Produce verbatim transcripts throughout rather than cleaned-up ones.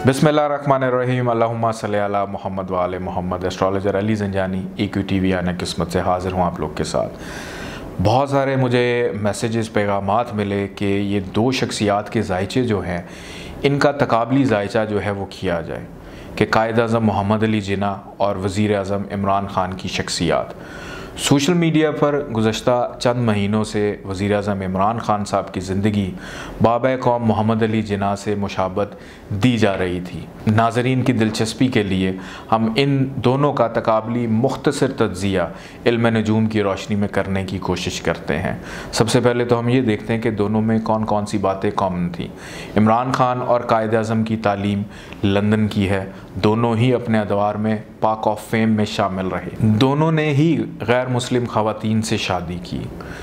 बिस्मिल्लाहिर्रहमानिर्रहीम अल्लाहुम्मा सल्ली अला मोहम्मद व आले मोहम्मद। एस्ट्रोलॉजर अली ज़ंजानी इक्यू टीवी आना किस्मत से हाज़िर हूँ आप लोग के साथ। बहुत सारे मुझे मैसेजेस पैगामात मिले कि ये दो शख्सियात के जायचे जो हैं इनका तकाबली जायचा जो है वो किया जाए कि कायद अज़म मोहम्मद अली जिन्ना और वज़ीर आज़म इमरान ख़ान की शख्सियात। सोशल मीडिया पर गुज़श्ता चंद महीनों से वज़ीर आज़म इमरान ख़ान साहब की ज़िंदगी बाबा कौम मोहम्मद अली जिन्ना से मुशाबत दी जा रही थी। नाज़रीन की दिलचस्पी के लिए हम इन दोनों का तकाबली मुख्तसर तज्ज़िया इल्म नजूम की रोशनी में करने की कोशिश करते हैं। सबसे पहले तो हम ये देखते हैं कि दोनों में कौन कौन सी बातें कॉमन थी। इमरान ख़ान और कायद आज़म की तालीम लंदन की है। दोनों ही अपने अदवार में पाक ऑफ फेम में शामिल रहे। दोनों ने ही गैर मुस्लिम ख़वातीन से शादी की।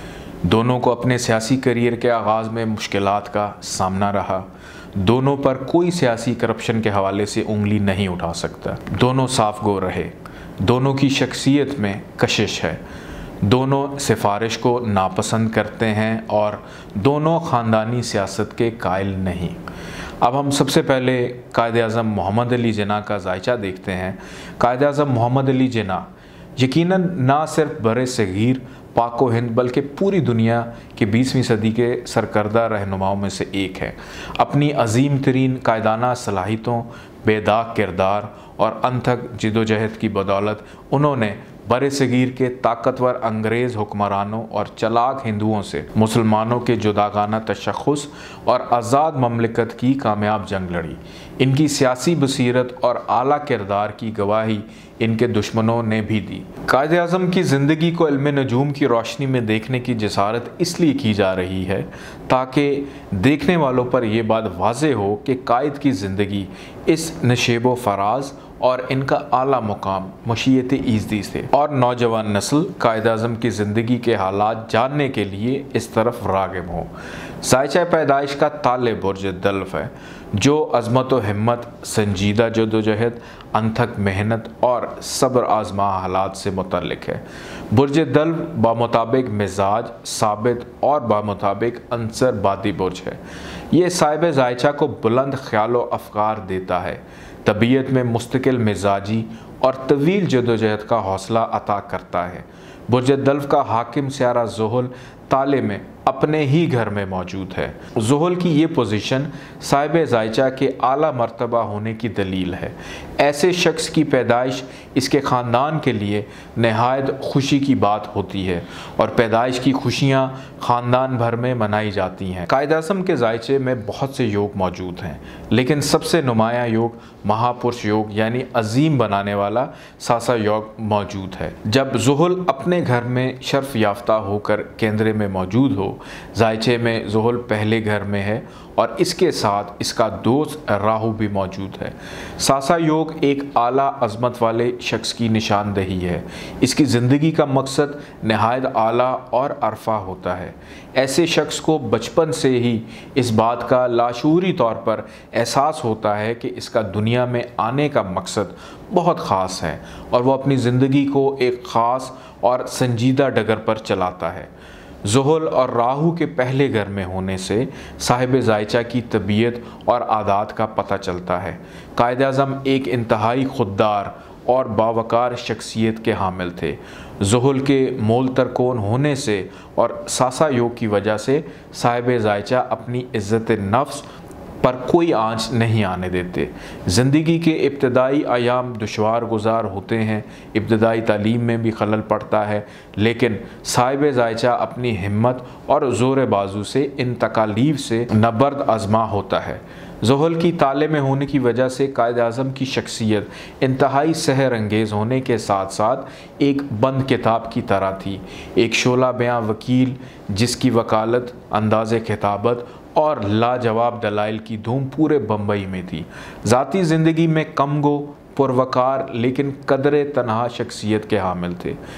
दोनों को अपने सियासी करियर के आगाज़ में मुश्किलात का सामना रहा। दोनों पर कोई सियासी करप्शन के हवाले से उंगली नहीं उठा सकता। दोनों साफ गो रहे। दोनों की शख्सियत में कशिश है। दोनों सिफारिश को नापसंद करते हैं और दोनों ख़ानदानी सियासत के कायल नहीं। अब हम सबसे पहले कायद आज़म मोहम्मद अली जिन्ना का जायचा देखते हैं। कायद आज़म मोहम्मद अली जिन्ना यकीनन ना सिर्फ बरे सगीर पाक व हिंद बल्कि पूरी दुनिया के बीसवीं सदी के सरकर्दा रहनुमाओं में से एक है। अपनी अजीम तरीन कायदाना सलाहितों, बेदाग किरदार और अनथक जिदोजहद की बदौलत उन्होंने बरे सगीर के ताकतवर अंग्रेज़ हुक्मरानों और चलाक हिंदुओं से मुसलमानों के जुदागाना तशख़्ख़ुस और आज़ाद ममलिकत की कामयाब जंग लड़ी। इनकी सियासी बसीरत और आला किरदार की गवाही इनके दुश्मनों ने भी दी। कायद आज़म की ज़िंदगी को इल्म नजूम की रोशनी में देखने की जसारत इसलिए की जा रही है ताकि देखने वालों पर यह बात वाज़ेह हो कि कायद की ज़िंदगी इस नशेबो फराज और इनका आला मुकाम मशीयत ईज़दी से और नौजवान नस्ल कायद आज़म की ज़िंदगी के हालात जानने के लिए इस तरफ राग़िब हो। जायचा पैदाइश का ताले बुर्ज दल्फ है जो अज़मत व हिम्मत, संजीदा जदोजहद, अनथक मेहनत और सब्र आज़मा हालात से मुतल्लिक है। बुर्ज दल्फ बामुताबिक मिजाज साबित और बामुताबिक अंसर बादी बुर्ज है। ये साहिब जायचा को बुलंद ख्याल व अफ़कार देता है, तबीयत में मुस्तकिल मिजाजी और तवील जदोजहद का हौसला अता करता है। बुर्ज दल्फ का हाकिम स्यारा ज़ुहल ताले में अपने ही घर में मौजूद है। ज़ुहल की ये पोजीशन साहिब जायचा के आला मर्तबा होने की दलील है। ऐसे शख्स की पैदाइश इसके ख़ानदान के लिए नहायत खुशी की बात होती है और पैदाइश की खुशियाँ ख़ानदान भर में मनाई जाती हैं। कायद आज़म के जायचे में बहुत से योग मौजूद हैं, लेकिन सबसे नुमाया योग महापुरुष योग यानी अजीम बनाने वाला सासा योग मौजूद है। जब ज़ुहल अपने घर में शर्फ याफ्ता होकर केंद्र में मौजूद हो, जायचे में ज़ुहल पहले घर में है और इसके साथ इसका दोस्त राहु भी मौजूद है। सासा योग एक आला अज़मत वाले शख्स की निशानदही है। इसकी ज़िंदगी का मकसद नहायत आला और अरफा होता है। ऐसे शख्स को बचपन से ही इस बात का लाशूरी तौर पर एहसास होता है कि इसका दुनिया में आने का मकसद बहुत ख़ास है और वह अपनी ज़िंदगी को एक ख़ास और संजीदा डगर पर चलाता है। ज़ुहल और राहु के पहले घर में होने से साहिब जायचा की तबीयत और आदात का पता चलता है। कायद आज़म एक इंतहाई खुददार और बावकार शख्सियत के हामिल थे। ज़ुहल के मोल तरकोन होने से और सासा योग की वजह से साहिब जायचा अपनी इज़्ज़त नफ्स पर कोई आंच नहीं आने देते। ज़िंदगी के इब्तदाई आयाम दुशवार गुजार होते हैं, इब्तदाई तालीम में भी खलल पड़ता है, लेकिन साहिब जायचा अपनी हिम्मत और ज़ोर बाजू से इन तकालीफ से नबर्द आज़मा होता है। ज़ुहल की ताले में होने की वजह से कायद आज़म की शख्सियत इंतहाई सहर अंगेज़ होने के साथ साथ एक बंद किताब की तरह थी। एक शोला बयां वकील जिसकी वकालत, अंदाज़े खिताबत और लाजवाब दलाइल की धूम पूरे बम्बई में थी। ज़ाती ज़िंदगी में कमगो पुरवकार लेकिन कदरे तनहा शख्सियत के हामिल थे।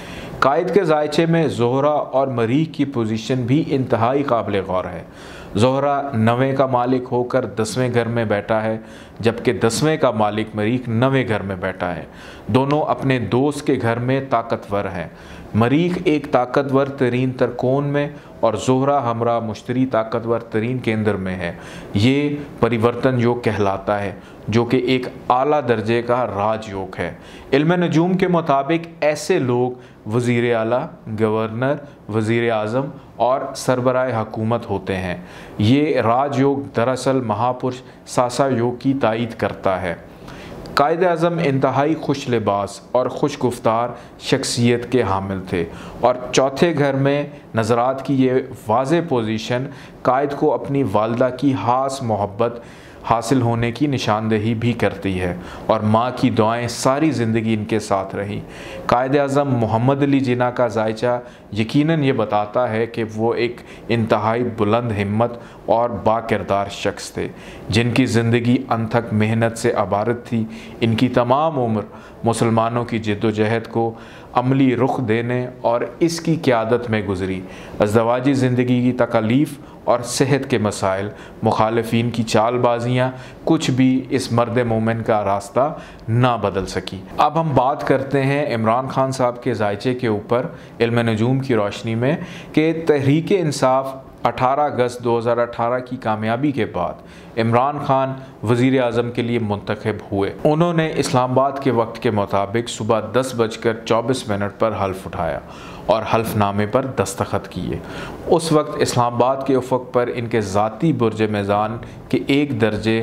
कायद के जायचे में ज़ोहरा और मरीख की पोजीशन भी इंतहाई काबिल गौर है। ज़ोहरा नवें का मालिक होकर दसवें घर में बैठा है, जबकि दसवें का मालिक मरीख नवें घर में बैठा है। दोनों अपने दोस्त के घर में ताकतवर हैं। मरीख एक ताकतवर तरीन तरकोन में और ज़ोहरा हमरा मुश्तरी ताकतवर तरीन केंद्र में है। ये परिवर्तन योग कहलाता है, जो कि एक आला दर्जे का राजयोग है। इल्म नजूम के मुताबिक ऐसे लोग वज़ीर आला, गवर्नर, वज़ीर आज़म और सरबराह हुकूमत होते हैं। ये राजयोग दरअसल महापुरुष सासा योग की तायीद करता है। कायद आज़म इंतहाई खुश लिबास और खुश गुफ्तार शख्सियत के हामिल थे और चौथे घर में नज़रात की ये वाज़े पोजीशन कायद को अपनी वालदा की ख़ास मोहब्बत हासिल होने की निशानदेही भी करती है और माँ की दुआएं सारी ज़िंदगी इनके साथ रहीं। कायद आज़म मोहम्मद अली जिन्ना का जायचा यकीनन ये बताता है कि वो एक इंतहाई बुलंद हिम्मत और बाकिरदार शख्स थे, जिनकी ज़िंदगी अनथक मेहनत से अबारत थी। इनकी तमाम उम्र मुसलमानों की जद्दोजहद को अमली रुख देने और इसकी क़यादत में गुजरी। अज़दवाजी ज़िंदगी की तकलीफ़ और सेहत के मसाइल, मुखालिफिन की चालबाजियाँ, कुछ भी इस मर्द मोमिन का रास्ता ना बदल सकी। अब हम बात करते हैं इमरान खान साहब के जायचे के ऊपर इल्म नजूम की रोशनी में कि तहरीक इंसाफ अठारह अगस्त दो हज़ार अठारह की कामयाबी के बाद इमरान खान वज़ीर आज़म के लिए मुंतखब हुए। उन्होंने इस्लामाबाद के वक्त के मुताबिक सुबह दस बजकर चौबीस मिनट पर हल्फ उठाया और हल्फनामे पर दस्तखत किए। उस वक्त इस्लामाबाद के उफ़क़ पर इनके ज़ाती बुर्ज मेज़ान के एक दर्जे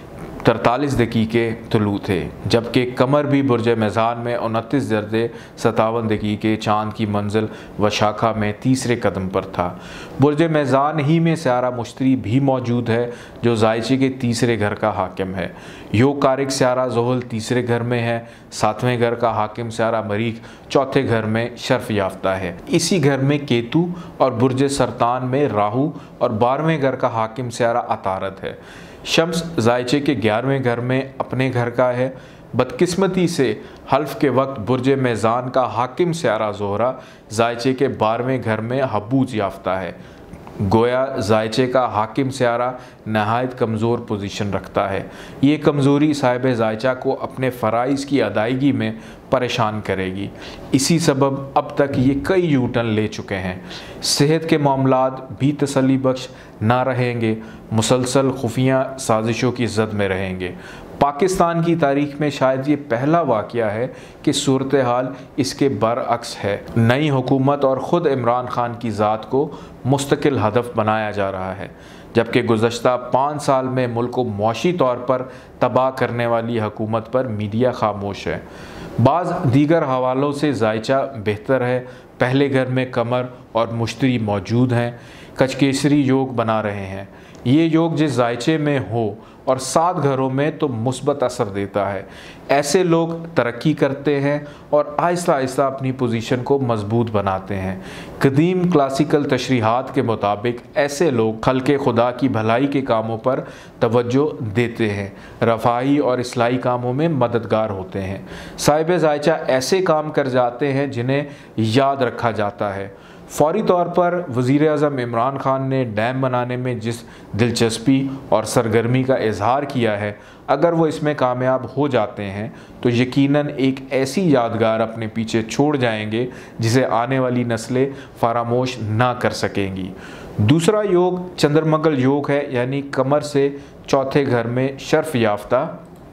तरतालीस दकीके तुलू थे, जबकि कमर भी बुर्ज मेज़ान में उनतीस दर्जे सतावन दकीके चाँद की मंजिल व शाखा में तीसरे कदम पर था। बुर्ज मेज़ान ही में स्यारा मुश्तरी भी मौजूद है, जो जायचे के तीसरे घर का हाकिम है। योग कारक स्यारा ज़ोहल तीसरे घर में है। सातवें घर का हाकिम स्यारा मरीख चौथे घर में शर्फ याफ्ता है। इसी घर में केतु और बुर्ज सरतान में राहु और बारहवें घर का हाकिम स्यारा अतारत है। शम्स जायचे के ग्यारहवें घर में अपने घर का है। बदकिस्मती से हल्फ के वक्त बुर्ज मेज़ान का हाकिम स्यारा ज़ोहरा जायचे के बारहवें घर में हबूज याफ्ता है। गोया जायचे का हाकिम स्यारा नहायत कमज़ोर पोजीशन रखता है। ये कमज़ोरी साहिब जायचा को अपने फ़राइज़ की अदायगी में परेशान करेगी। इसी सबब अब तक ये कई यू टर्न ले चुके हैं। सेहत के मामलात भी तसल्ली बख्श ना रहेंगे, मुसलसल खुफिया साजिशों की जद में रहेंगे। पाकिस्तान की तारीख में शायद ये पहला वाक़या है कि सूरत हाल इसके बरअक्स है। नई हुकूमत और ख़ुद इमरान खान की ज़ात को मुस्तकिल हदफ बनाया जा रहा है, जबकि गुज़श्ता पाँच साल में मुल्क को मुआशी तौर पर तबाह करने वाली हुकूमत पर मीडिया खामोश है। बाज़ दीगर हवालों से जायचा बेहतर है। पहले घर में कमर और मुश्तरी मौजूद हैं, कचकेसरी योग बना रहे हैं। ये योग जिस जायचे में हो और सात घरों में तो मुस्बत असर देता है। ऐसे लोग तरक्की करते हैं और आहिस्ता आहिस्ता अपनी पोजीशन को मजबूत बनाते हैं। कदीम क्लासिकल तशरीहात के मुताबिक ऐसे लोग खल्के खुदा की भलाई के कामों पर तवज्जो देते हैं, रफ़ाई और इस्लाही कामों में मददगार होते हैं। साहिब जायचा ऐसे काम कर जाते हैं जिन्हें याद रखा जाता है। फौरी तौर पर वज़ीर आज़म इमरान खान ने डैम बनाने में जिस दिलचस्पी और सरगर्मी का इजहार किया है, अगर वो इसमें कामयाब हो जाते हैं तो यकीनन एक ऐसी यादगार अपने पीछे छोड़ जाएंगे जिसे आने वाली नस्लें फरामोश ना कर सकेंगी। दूसरा योग चंद्रमंगल योग है, यानी कमर से चौथे घर में शर्फ याफ्ता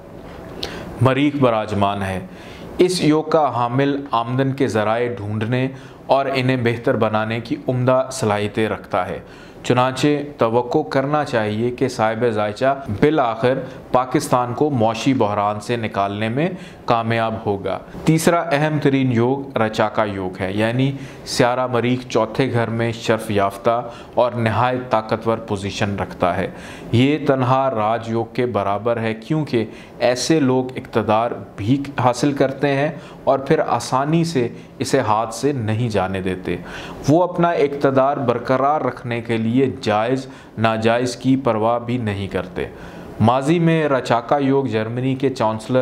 मरीख बराजमान है। इस योग का हामिल आमदन के ज़राए ढूंढने और इन्हें बेहतर बनाने की उम्दा सलाहियतें रखता है। चुनांचे तवक्को करना चाहिए कि साहिब जायचा बिल आखिर पाकिस्तान को मौशी बहरान से निकालने में कामयाब होगा। तीसरा अहम तरीन योग रचाका योग है, यानी स्यारा मरीख चौथे घर में शर्फ याफ्ता और नहायत ताकतवर पोजीशन रखता है। ये तनहा राजयोग के बराबर है, क्योंकि ऐसे लोग इक़्तिदार भी हासिल करते हैं और फिर आसानी से इसे हाथ से नहीं जाने देते। वो अपना इक़्तिदार बरकरार रखने के लिए जायज़ नाजायज़ की परवाह भी नहीं करते। माजी में रचाका योग जर्मनी के चांसलर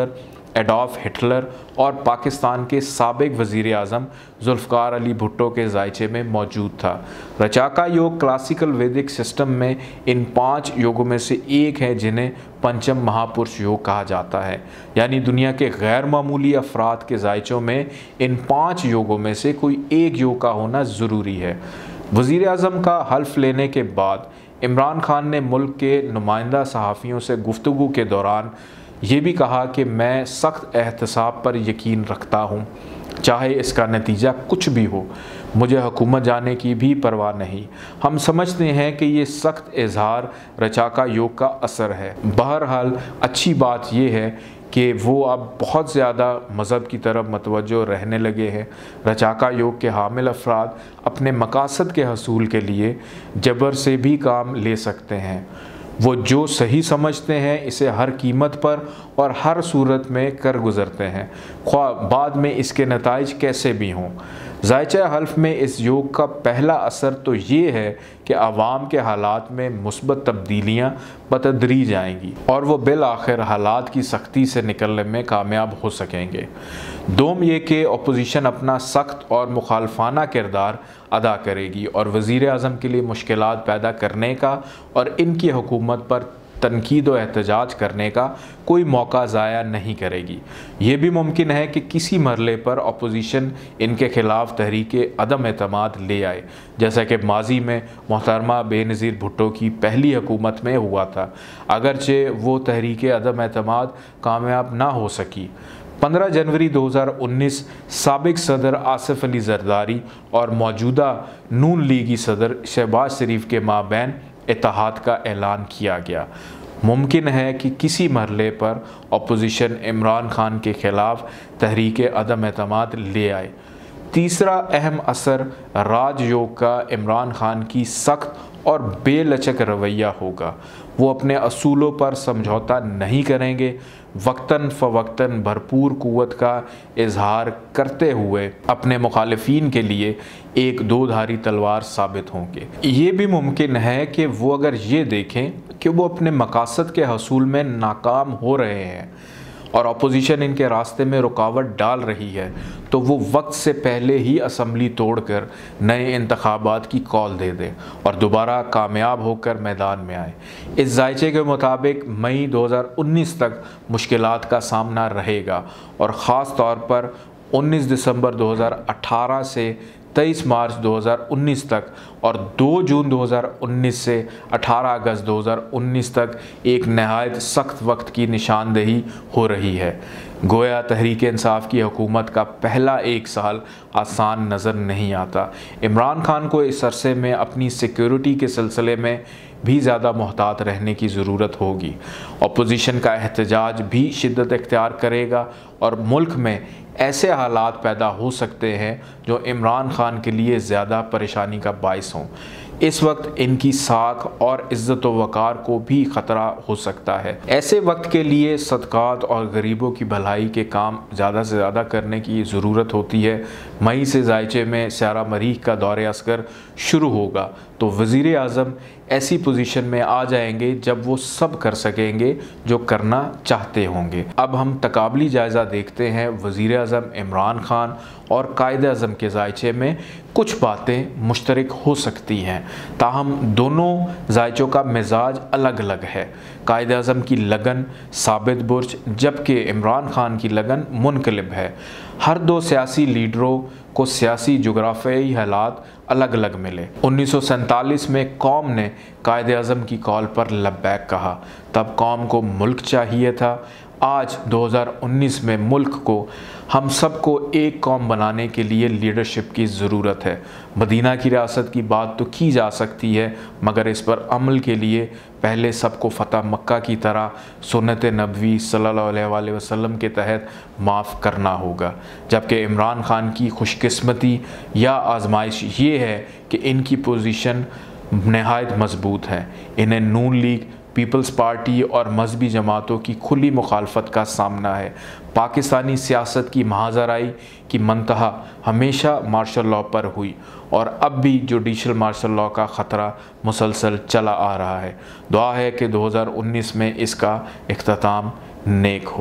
एडोल्फ हिटलर और पाकिस्तान के साबिक वज़ीर आज़म जुल्फ़िकार अली भुट्टो के जायचे में मौजूद था। रचाका योग क्लासिकल वैदिक सिस्टम में इन पांच योगों में से एक है जिन्हें पंचम महापुरुष योग कहा जाता है, यानी दुनिया के गैर मामूली अफराद के जायचों में इन पाँच योगों में से कोई एक योग का होना ज़रूरी है। वज़ीर आज़म का हल्फ लेने के बाद इमरान खान ने मुल्क के नुमाइंदा सहाफ़ियों से गुफ्तगू के दौरान ये भी कहा कि मैं सख्त एहतसाब पर यकीन रखता हूँ, चाहे इसका नतीजा कुछ भी हो, मुझे हुकूमत जाने की भी परवाह नहीं। हम समझते हैं कि ये सख्त इजहार रचाका योग का असर है। बहरहाल अच्छी बात यह है कि वो अब बहुत ज़्यादा मज़हब की तरफ मतवज्जो रहने लगे हैं। रचाका योग के हामिल अफराद अपने मकासद के हसूल के लिए जबर से भी काम ले सकते हैं। वो जो सही समझते हैं इसे हर कीमत पर और हर सूरत में कर गुज़रते हैं, ख्वाह बाद में इसके नताइज कैसे भी हों। जायचा हल्फ में इस योग का पहला असर तो ये है कि आवाम के हालात में मुस्बत तब्दीलियाँ बतदरीज आएंगी और वो बिल आखिर हालात की सख्ती से निकलने में कामयाब हो सकेंगे। दोम ये कि अपोजिशन अपना सख्त और मुखालफाना किरदार अदा करेगी और वज़ीर आज़म के लिए मुश्किलात पैदा करने का और इनकी हुकूमत पर तनकीद व एहतजाज करने का कोई मौका ज़ाया नहीं करेगी। ये भी मुमकिन है कि किसी मरले पर अपोजिशन इनके ख़िलाफ़ तहरीक अदम एतमाद ले आए, जैसा कि माजी में मोहतरमा बेनज़ीर भुट्टो की पहली हुकूमत में हुआ था, अगरचे वो तहरीक अदम एतमाद कामयाब ना हो सकी। पंद्रह जनवरी दो हज़ार उन्नीस साबिक सदर आसिफ अली जरदारी और मौजूदा नून लीगी सदर शहबाज शरीफ के माबैन इत्तेहाद का ऐलान किया गया। मुमकिन है कि किसी मरले पर अपोजिशन इमरान खान के ख़िलाफ़ तहरीक अदम एतमाद ले आए। तीसरा अहम असर राजयोग का इमरान खान की सख्त और बेलचक रवैया होगा। वो अपने असूलों पर समझौता नहीं करेंगे, वक्तन फ़वक्तन भरपूर क़ुव्वत का इजहार करते हुए अपने मुखालिफिन के लिए एक दो धारी तलवार साबित होंगे। ये भी मुमकिन है कि वो अगर ये देखें कि वो अपने मकासद के हसूल में नाकाम हो रहे हैं और अपोजिशन इनके रास्ते में रुकावट डाल रही है, तो वो वक्त से पहले ही असम्बली तोड़कर नए इंतखाबात की कॉल दे दें और दोबारा कामयाब होकर मैदान में आए। इस जायचे के मुताबिक मई दो हज़ार उन्नीस तक मुश्किलात का सामना रहेगा और ख़ास तौर पर उन्नीस दिसंबर दो हज़ार अठारह से तेईस मार्च दो हज़ार उन्नीस तक और दो जून दो हज़ार उन्नीस से अठारह अगस्त दो हज़ार उन्नीस तक एक नहायत सख्त वक्त की निशानदेही हो रही है। गोया तहरीक इंसाफ की हुकूमत का पहला एक साल आसान नज़र नहीं आता। इमरान खान को इस अरसे में अपनी सिक्योरिटी के सिलसिले में भी ज़्यादा मोहतात रहने की ज़रूरत होगी। अपोजिशन का एहतजाज भी शिद्दत इख्तियार करेगा और मुल्क में ऐसे हालात पैदा हो सकते हैं जो इमरान खान के लिए ज़्यादा परेशानी का बाइस हों। इस वक्त इनकी साख और इज़्ज़त व वक़ार को भी ख़तरा हो सकता है। ऐसे वक्त के लिए सदक़ात और गरीबों की भलाई के काम ज़्यादा से ज़्यादा करने की ज़रूरत होती है। मई से जायचे में स्यारा मरीख का दौरे अस्कर शुरू होगा, तो वज़ीर आज़म ऐसी पोजीशन में आ जाएंगे जब वो सब कर सकेंगे जो करना चाहते होंगे। अब हम तकाबली जायज़ा देखते हैं वज़ीर आज़म इमरान खान और कायद आज़म के जायचे में कुछ बातें मुश्तरक हो सकती हैं, ताहम दोनों जायचों का मिजाज अलग अलग है। कायद आज़म की लगन साबित बुर्ज जबकि इमरान खान की लगन मुनकलिब है। हर दो सियासी लीडरों को सियासी जोग्राफियाई हालात अलग अलग मिले। उन्नीस सौ सैंतालीस में कौम ने कायद आज़म की कॉल पर लब्बैक कहा, तब कौम को मुल्क चाहिए था। आज दो हज़ार उन्नीस में मुल्क को हम सब को एक कौम बनाने के लिए लीडरशिप की ज़रूरत है। मदीना की रियासत की बात तो की जा सकती है, मगर इस पर अमल के लिए पहले सबको फ़तह मक्का की तरह सुन्नत नबवी सल्लल्लाहु अलैहि वसल्लम के तहत माफ़ करना होगा। जबकि इमरान खान की खुशकिस्मती या आजमाइश ये है कि इनकी पोजीशन नहायत मजबूत है। इन्हें नून लीग, पीपल्स पार्टी और मजहबी जमातों की खुली मुखालफत का सामना है। पाकिस्तानी सियासत की महाजराई की मंतहा हमेशा मार्शल लॉ पर हुई और अब भी जुडिशल मार्शल लॉ का ख़तरा मुसलसल चला आ रहा है। दुआ है कि दो हज़ार उन्नीस में इसका इख्तिताम नेक हो।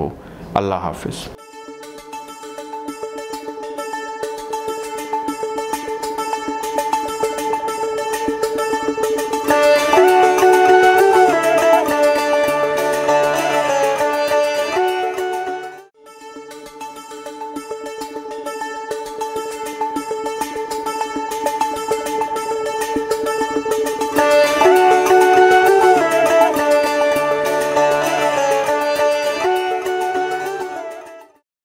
अल्लाह हाफिज़।